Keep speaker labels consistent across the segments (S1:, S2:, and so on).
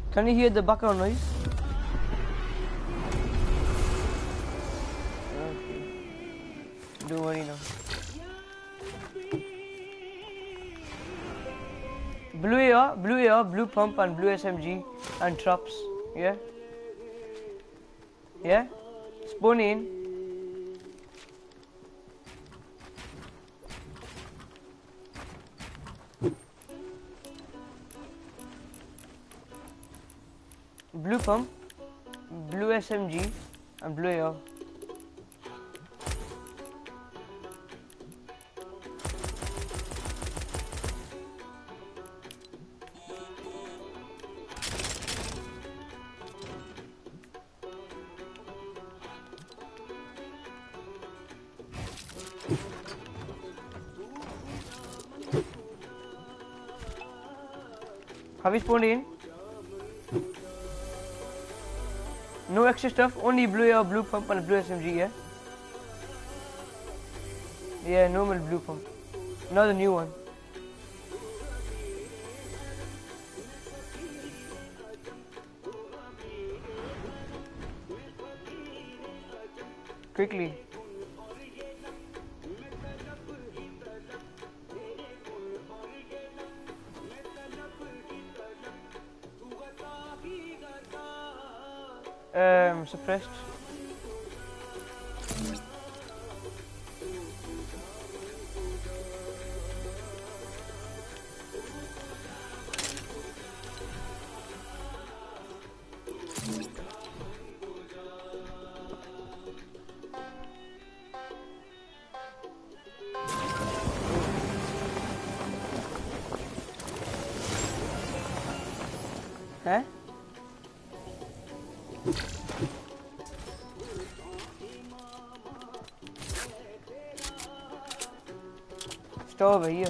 S1: Can you hear the background noise? Okay. Don't worry now. Blue AR, blue pump and blue SMG and traps. Yeah? Yeah? Spawn in. Blue pump, blue SMG and blue AR. Have you spawned in? No extra stuff, only blue AR, blue pump and blue SMG, yeah? Yeah, normal blue pump. Not the new one. Quickly. Suppressed. Huh? Stop here.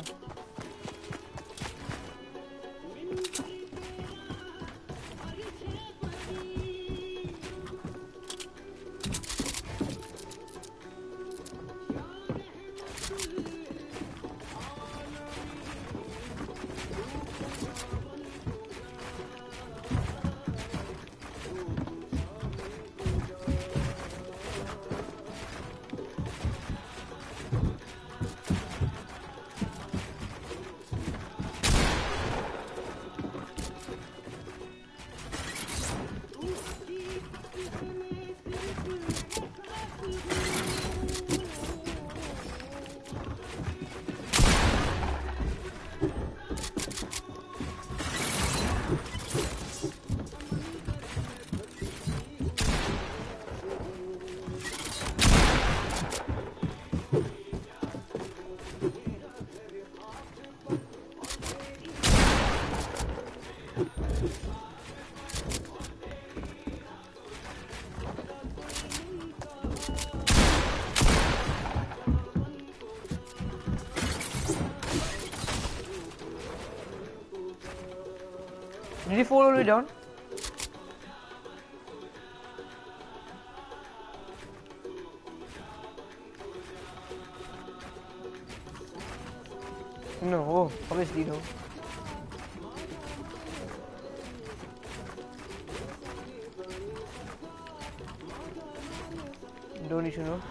S1: Did you fall all the way down? No, oh, obviously no. Don't need to know.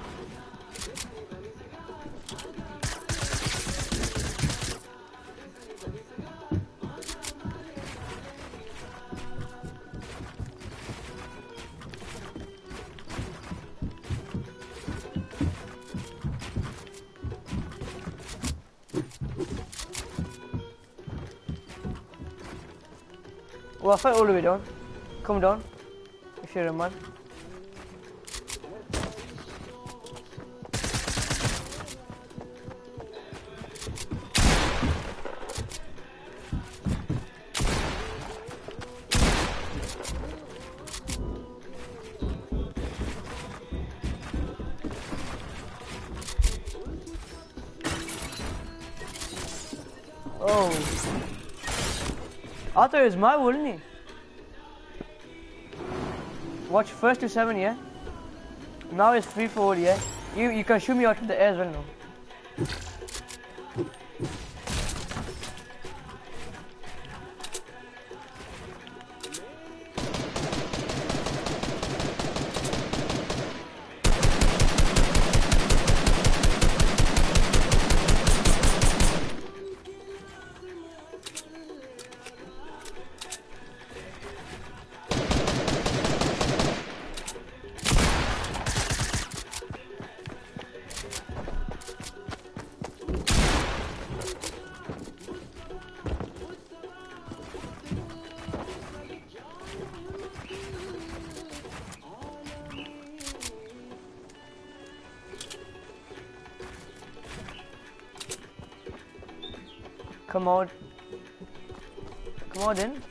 S1: Well, I fell all the way down. Come down, if you're a man. Oh. I thought it was my wool, isn't it? Watch first to 7, yeah? Now it's free forward, yeah? You can shoot me out of the air as well now. Come out. Come on in.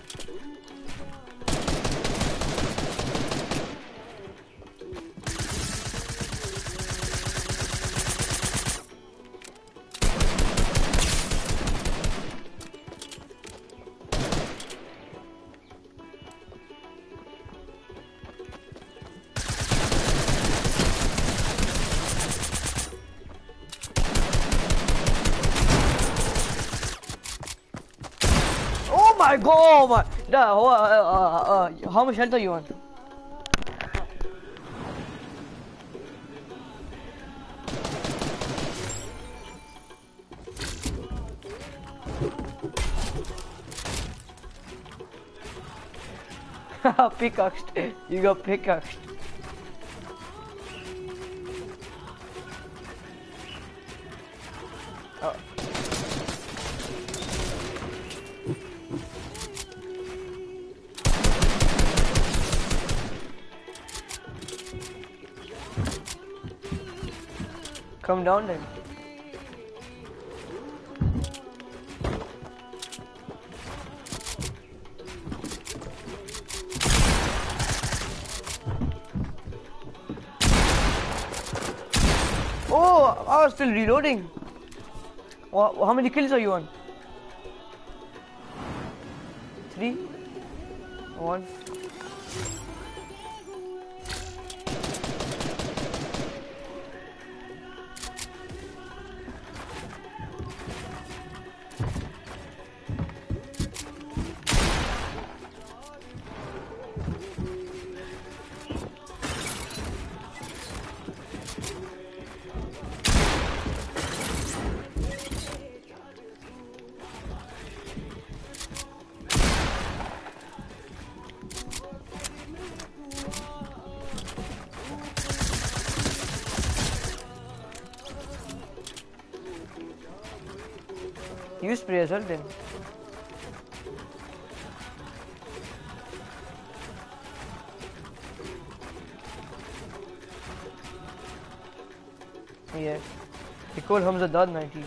S1: My God! How much health are you on? Pickaxed. You got pickaxed. Oh. Come down then. Oh, I was still reloading. How many kills are you on? 3, 1. You spray as well then. Yeah. He called Hamza Dad 90.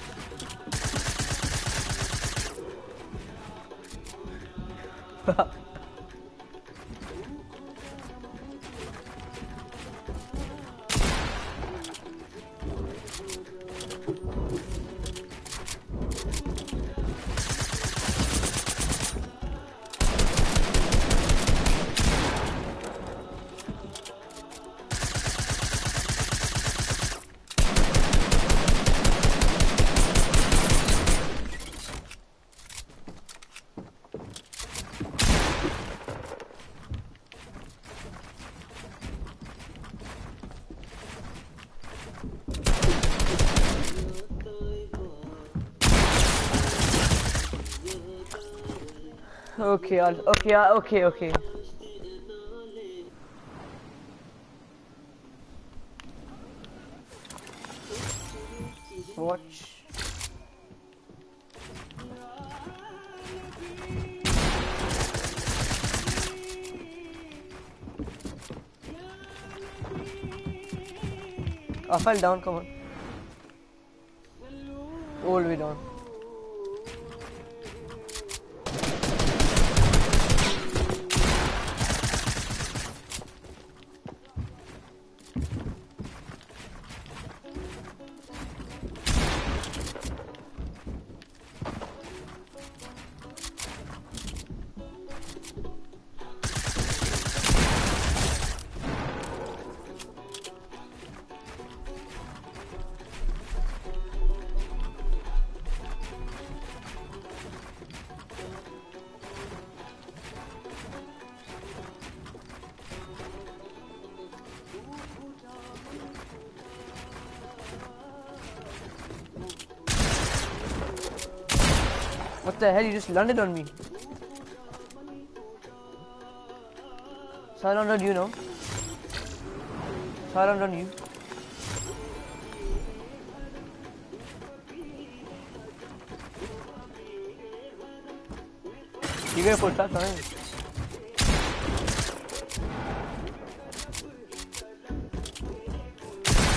S1: Okay. Watch. I fell down, come on. All the way down. What the hell? You just landed on me. Silent on you now. Silent on you. You gotta put that on.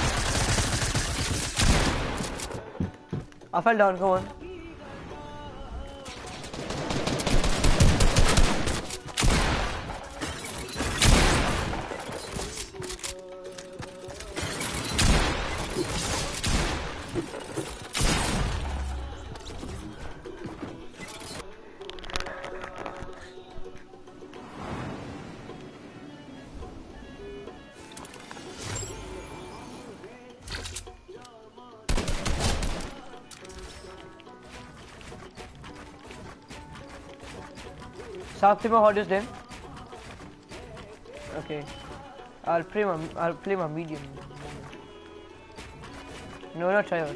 S1: I fell down, come on. South Timo, how does then? Okay. I'll play my medium. No, not tryhard.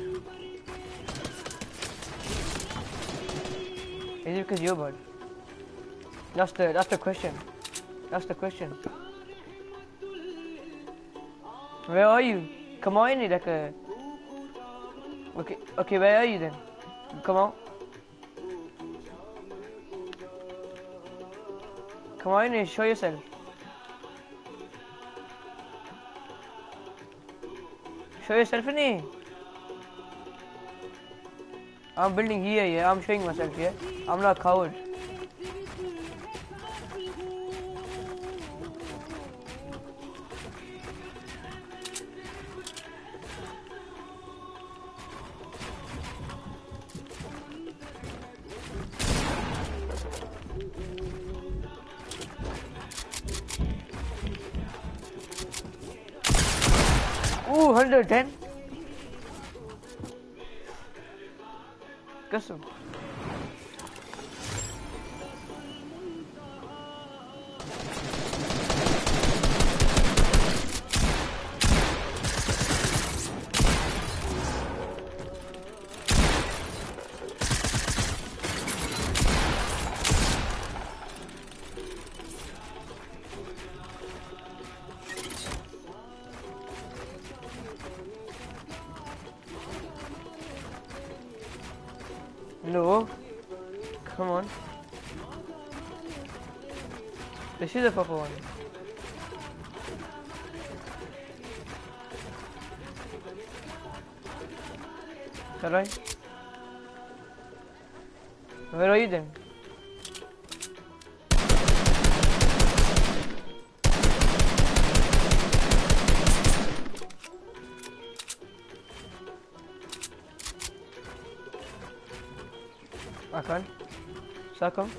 S1: Is it because you're bad? That's the question. That's the question. Where are you? Come on in, like a... Okay, where are you then? Come on. Come on in, show yourself. Show yourself in here. I'm building here, yeah. I'm showing myself here. I'm not a coward. Ooh, 110. Custom. No. Come on. This is a proper one. Alright. Where are you then? I can't. Suck 'em.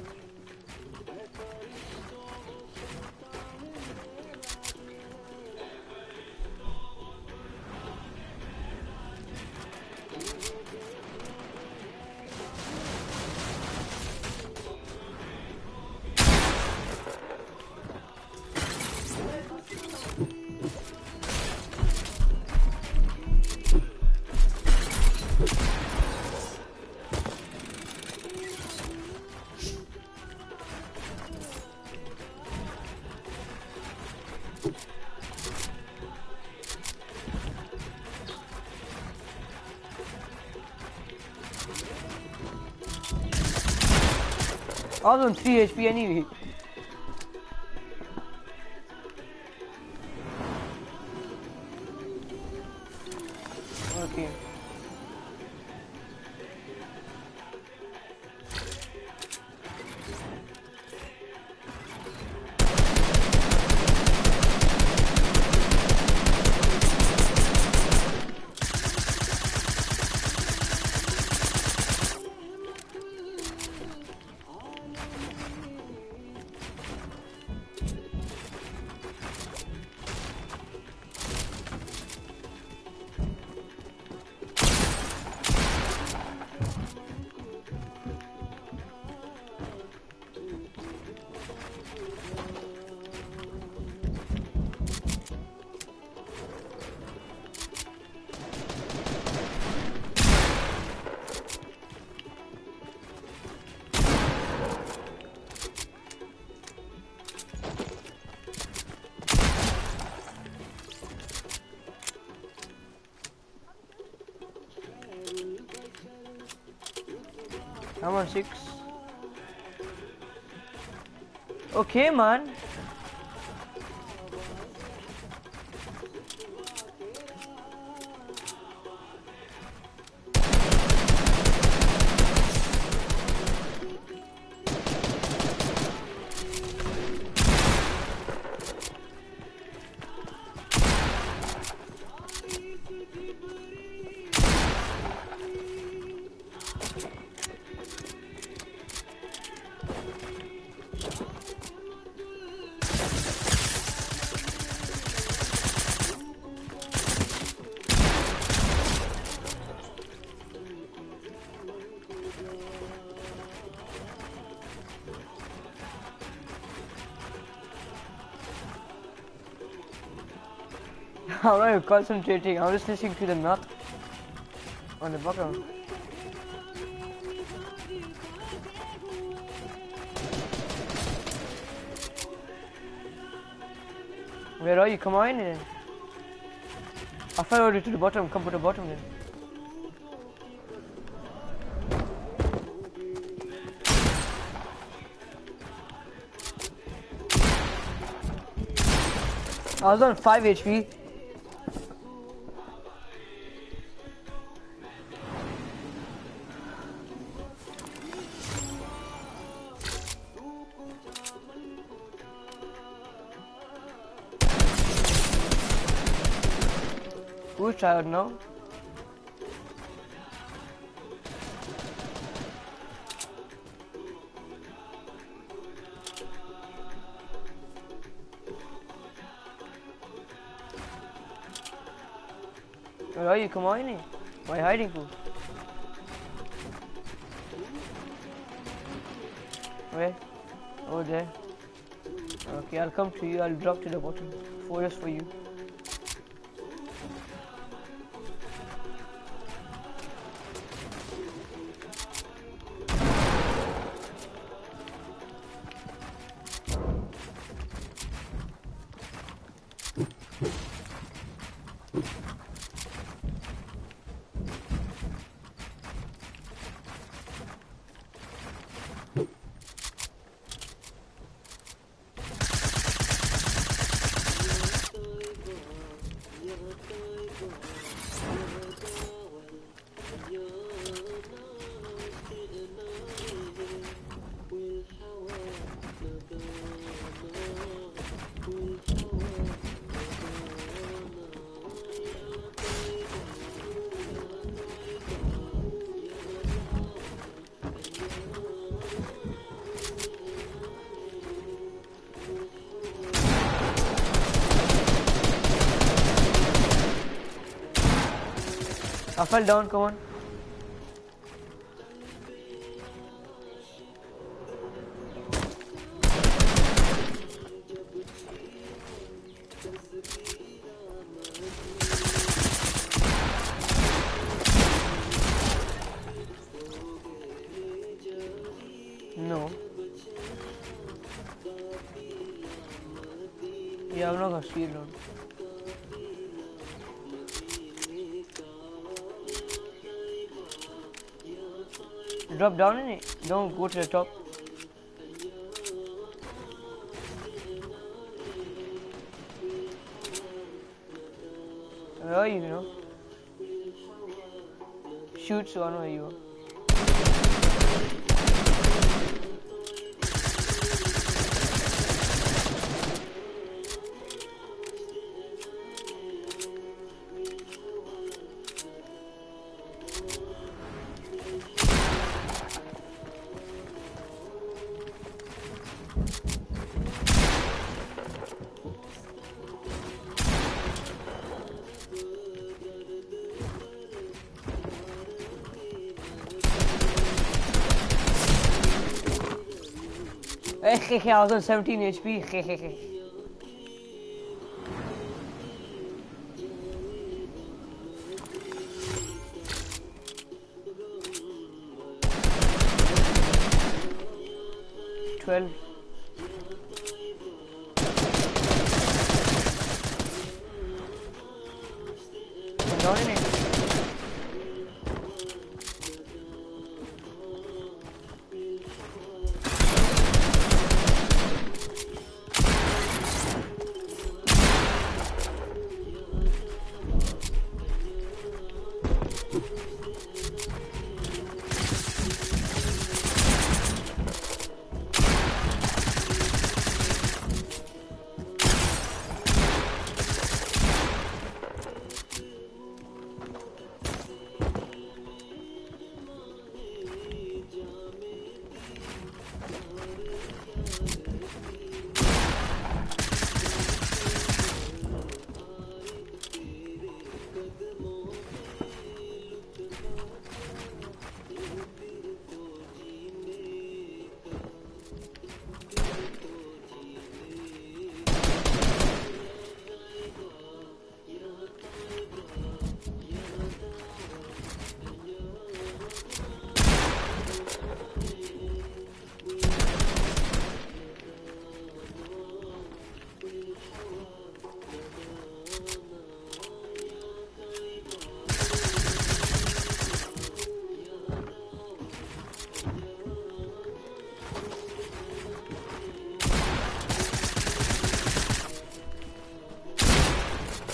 S1: I was on 3 HP anyway. Okay. I'm on 6. Okay, man. I'm not concentrating, I'm just listening to the knot on the background. Where are you? Come on in. I fell already to the bottom, come to the bottom then. I was on 5 HP. Who's tired now? Where are you? Come on in. Why are you hiding for? Where? Over there. Okay, I'll come to you. I'll drop to the bottom. Forest for you. I fell down, come on. No. Yeah, I'm not gonna steal down. Drop down in it. Don't go to the top. Where are you, Shoot, so I know where you are. I was on 17 HP. 12. I'm down in it.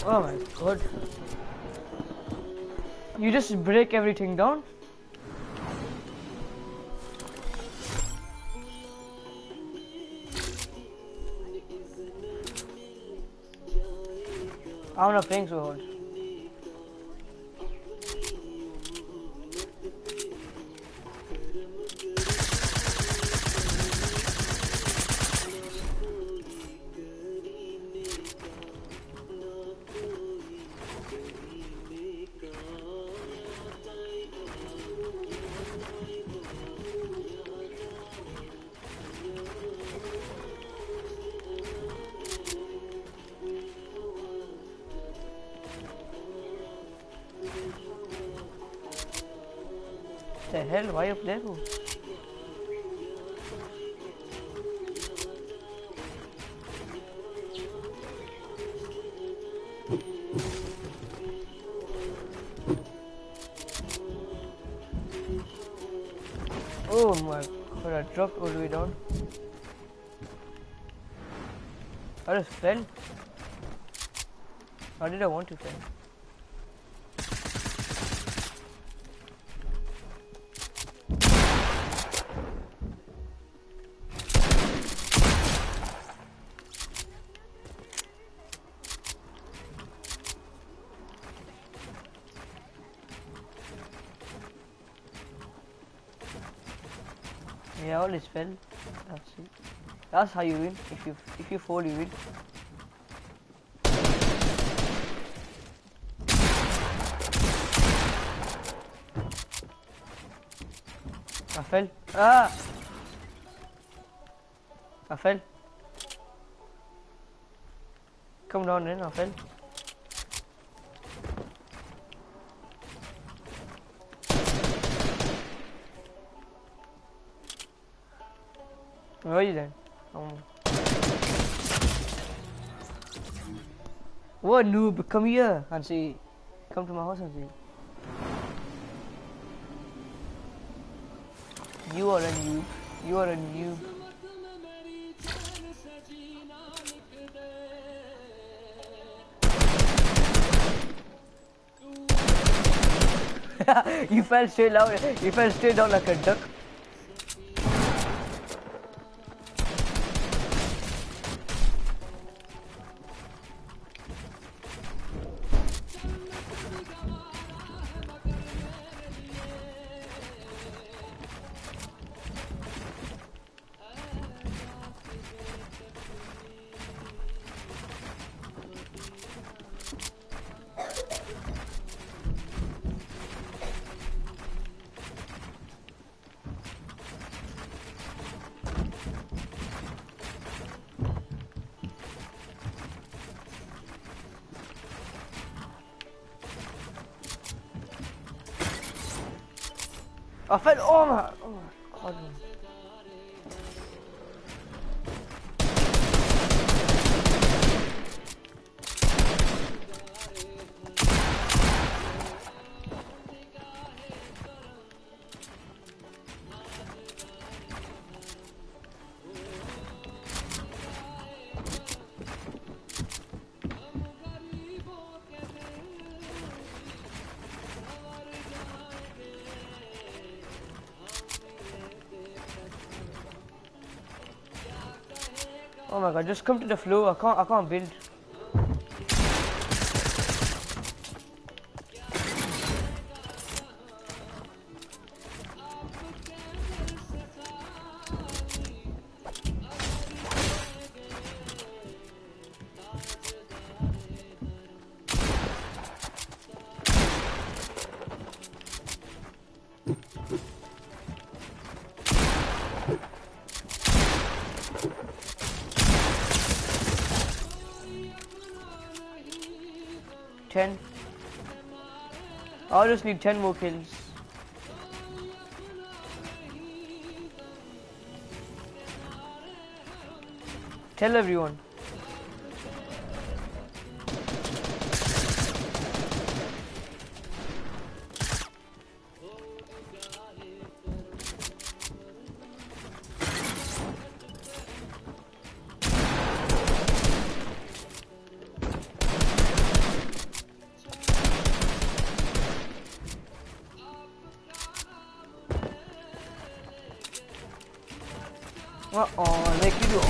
S1: Oh my god. You just break everything down? I'm not playing so hard. The hell? Why you play for? Oh my god, I dropped all the way down. I just fell. How did I want to fall? Yeah, always fell. That's it. That's how you win. If you fall, you win. I fell. Ah! I fell. Come down then, I fell. Where are you then? What noob? Come here and see. Come to my house and see. You are a noob. You are a noob. You fell straight down. You fell straight down like a duck. I fell. Oh my god. Oh my god, just come to the floor. I can't build. I just need 10 more kills. Tell everyone. Make you do.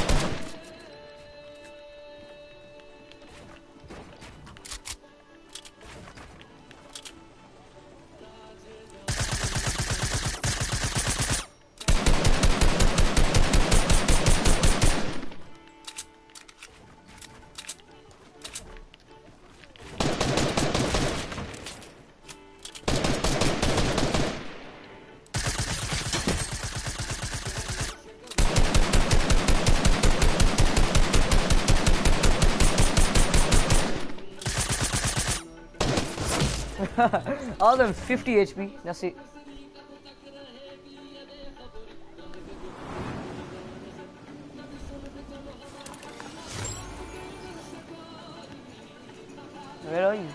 S1: All of them 50 HP. That's it. Where are you?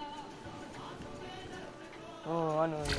S1: Oh, I know. Yeah.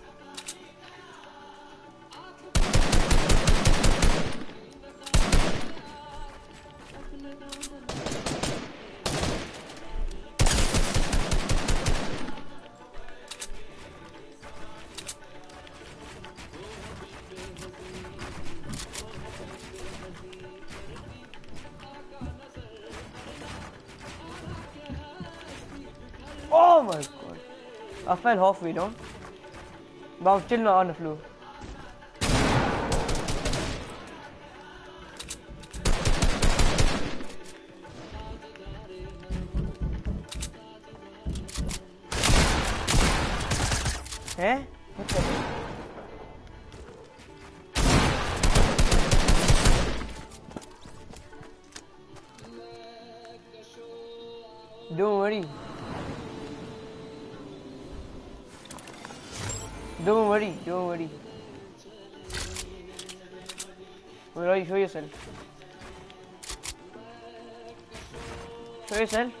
S1: Oh my god. I fell halfway down. But I'm still not on the floor. Eh? What's that? Don't worry. Don't worry, don't worry. Where are you? Show yourself. Show yourself.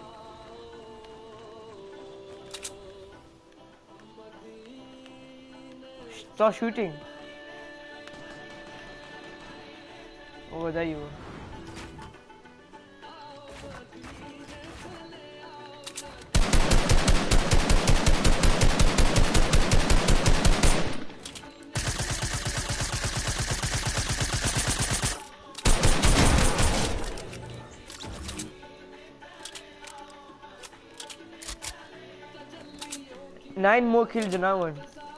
S1: Stop shooting. Oh, there you are. Nine more kills than I won.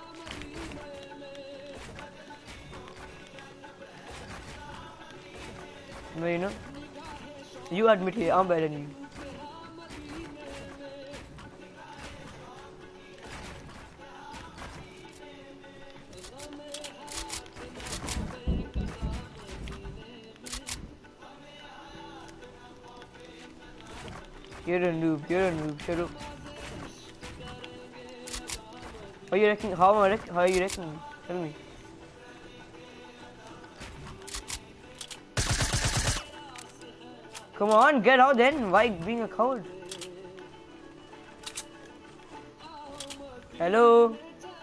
S1: No, you know? You admit it, I'm better than you. You're a noob, shut up. How you reckon? How are you reckon? Tell me. Come on, get out then. Why being a coward? Hello?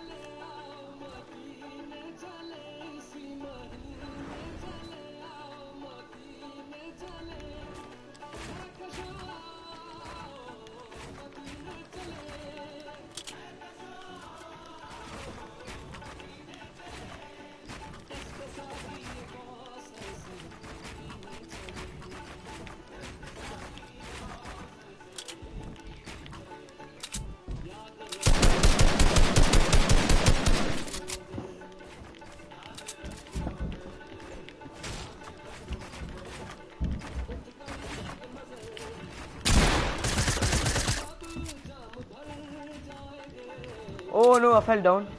S1: Oh no, I fell down.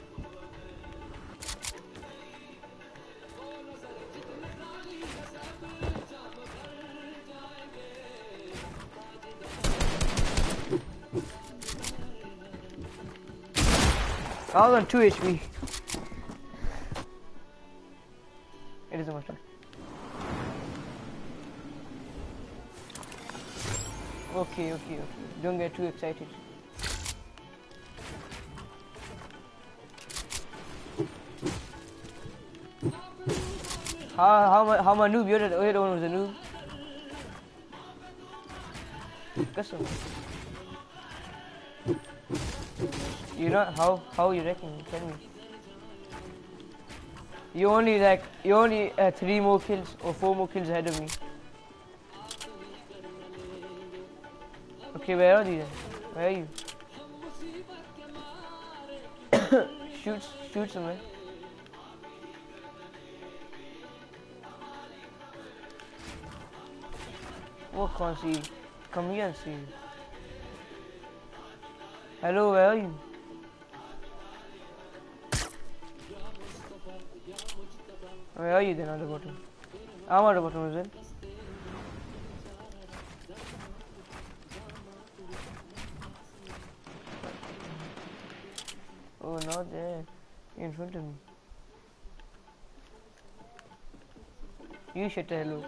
S1: I was on 2 HP. It doesn't matter. Okay. Don't get too excited. How am I noob? You're the one who's a noob. Guess so. You know how you reckon? Tell me. You only 3 more kills or 4 more kills ahead of me. Okay, where are these? Where are you? Shoot somewhere. What can't see? Come here and see. Hello, where are you? Where are you then, at the bottom? I'm at the bottom as well. Oh, not there. In front of me. You should tell hello.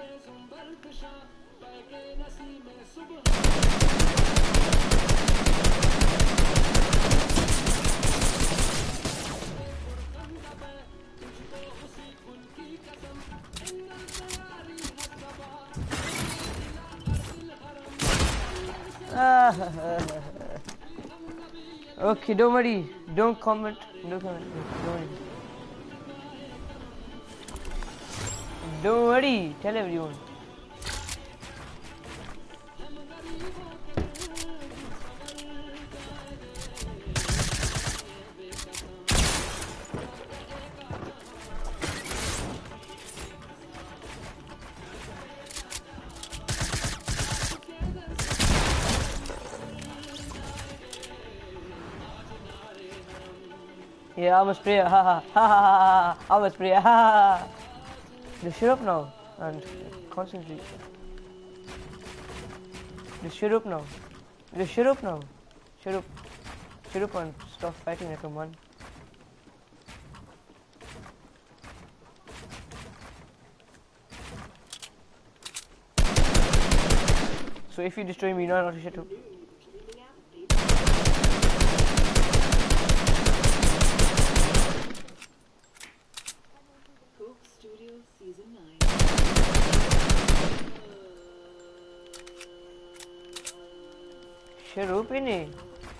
S1: Okay, don't worry. Don't comment. Don't comment. Don't worry. Don't worry. Tell everyone. Yeah, I'm a sprayer. Ha ha ha ha ha. I'm a sprayer. Ha ha ha. Just shut up now and concentrate. Just shut up now. Just shut up now. Shut up. Shut up and stop fighting like a man. So if you destroy me, you know not to shut up. Shut up, innit?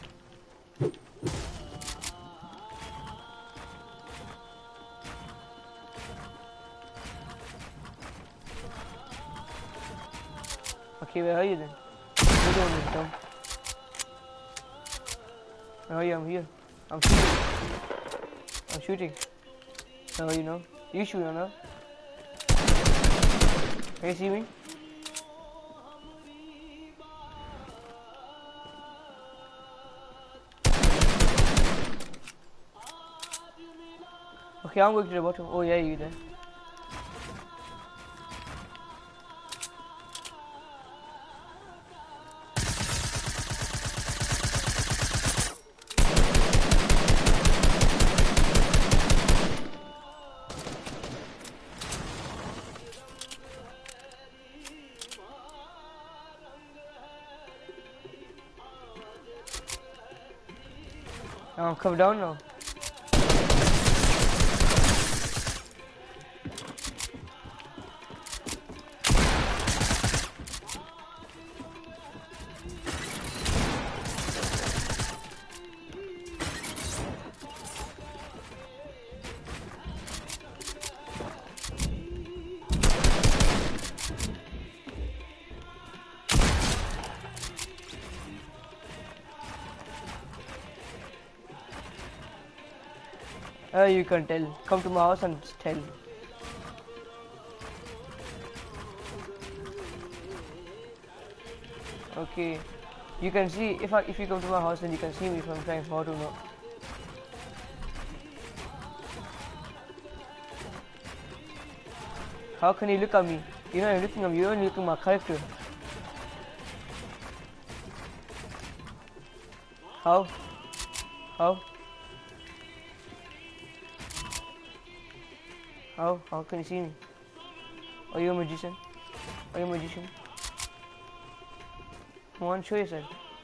S1: Okay, where are you then? You're the one who's dumb. Where are you? I'm here. I'm shooting. I'm shooting. How are you now? You shoot now. Can you see me? Okay, I'm going to the bottom. Oh yeah, you there. Come down now. You can tell. Come to my house and tell. Okay. You can see if you come to my house, then you can see me if I'm trying hard or not. How can you look at me? You're not looking at me. You're only looking at my character. How? How? How can you see me? Are you a magician? Are you a magician? Come on, show yourself.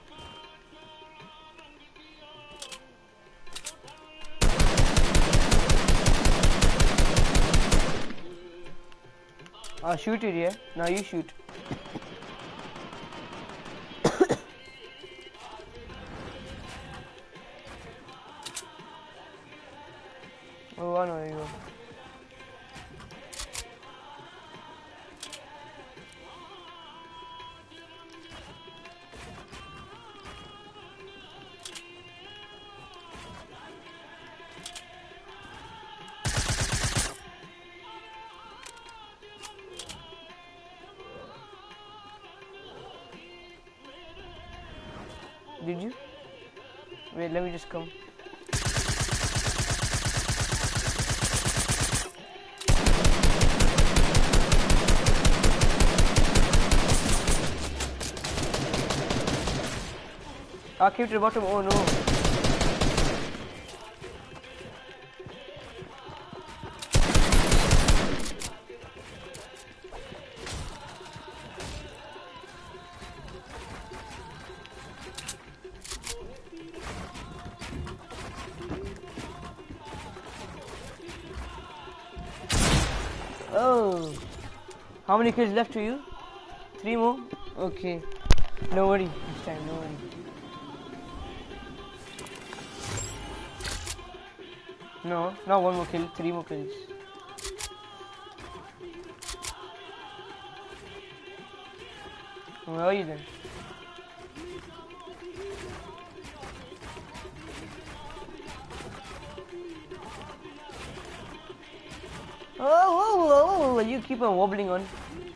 S1: I'll shoot it, yeah? Now you shoot. Oh, I know you go. Did you? Wait, let me just come. I came to the bottom. Oh no. Oh. How many kills left to you? 3 more? Okay. No worry. This time, no worry. No, not 1 more kill, 3 more kills. Where are you then? Oh, you keep on wobbling on.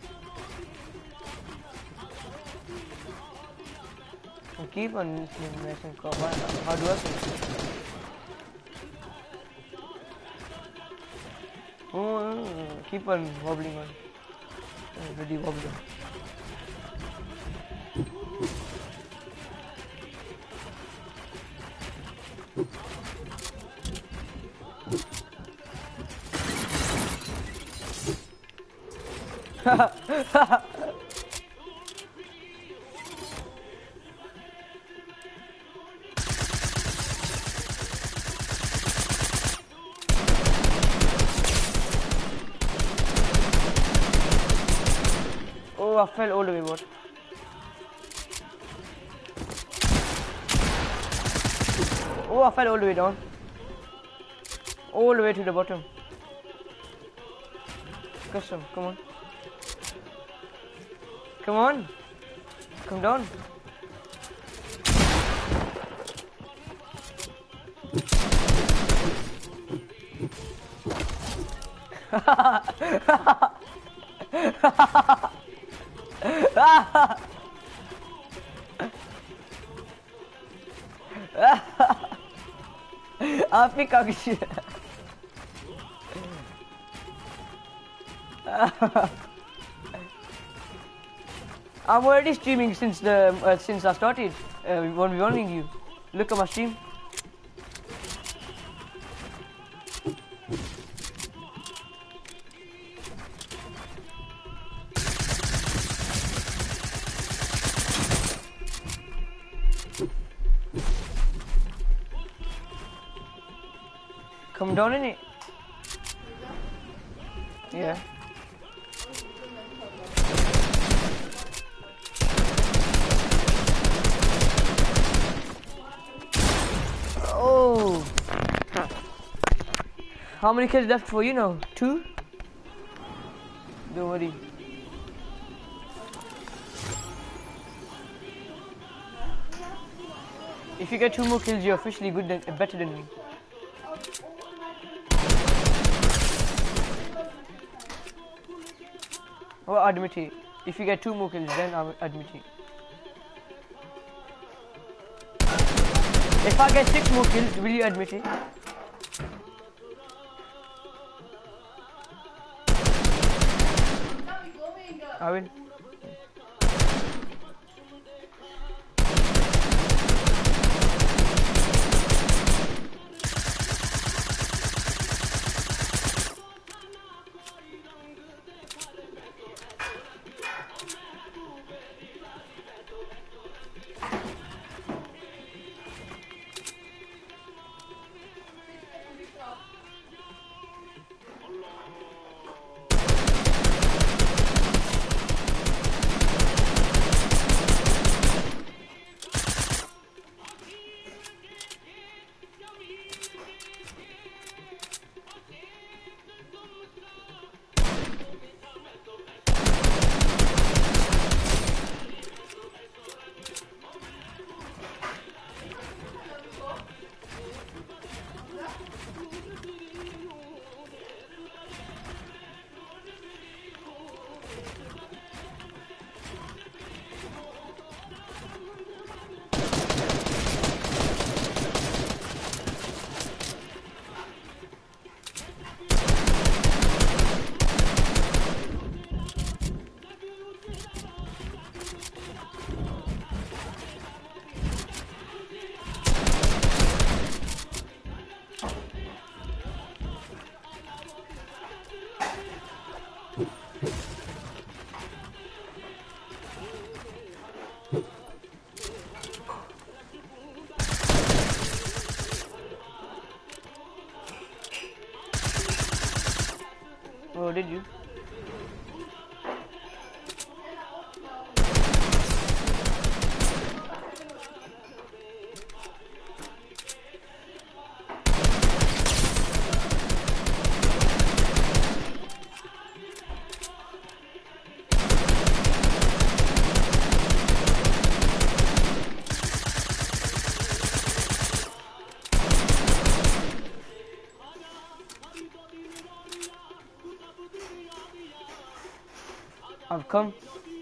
S1: Keep on messing up. How do I say? Oh, keep on wobbling on. Really wobbling. Oh, I fell all the way, bot. Oh, I fell all the way down. All the way to the bottom. Custom, come on. Come on. Come down. आप ही कागज I'm already streaming since I started 1v1ing you. Look at my stream. Come down in it. Yeah. Oh. How many kills left for you now? 2? Don't worry. If you get 2 more kills, you're officially better than me. Well, admit it. If you get 2 more kills, then I'll admit it. If I get 6 more kills, will you admit it? I will. Come.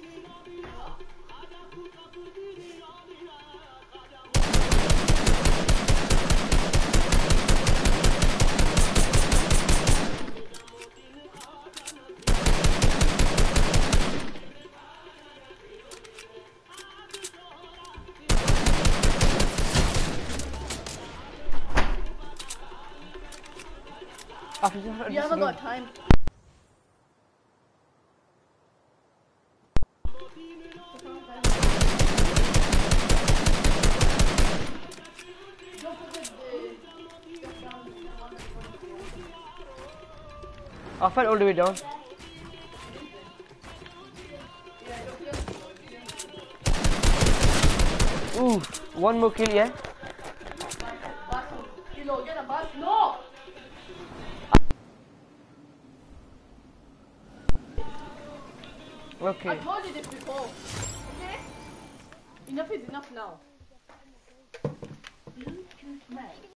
S2: We haven't got time.
S1: I fell all the way down. Ooh, one more kill, yeah?
S2: No!
S1: Okay.
S2: I told you this before. Okay? Enough is enough now.